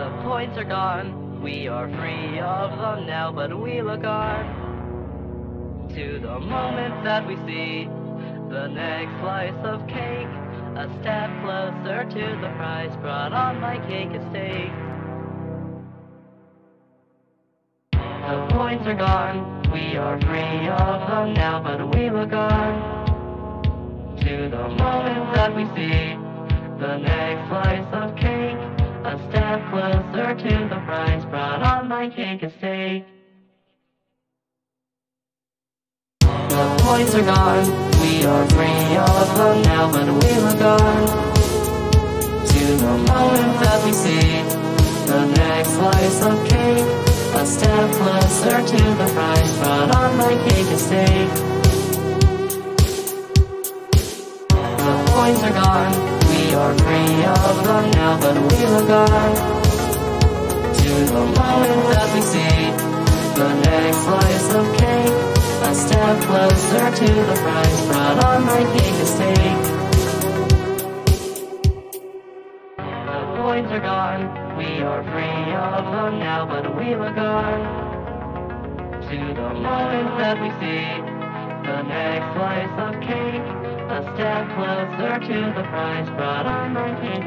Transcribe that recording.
The points are gone, we are free of them now, but we look on to the moment that we see the next slice of cake, a step closer to the prize brought on my cake estate. The points are gone, we are free of them now, but we look on to the moment that we see the next slice of cake, a step closer to the prize brought on my cake estate. The points are gone, we are free of them now, but we look on to the moment that we see the next slice of cake, a step closer to the prize brought on my cake estate. The points are gone, we are free of them now, but we look on to the moment that we see the next slice of cake, a step closer to the prize brought on my cake estate. The points are gone, we are free of them now, but we look on to the moment that we see the next slice of cake, a step closer to the prize brought on my cake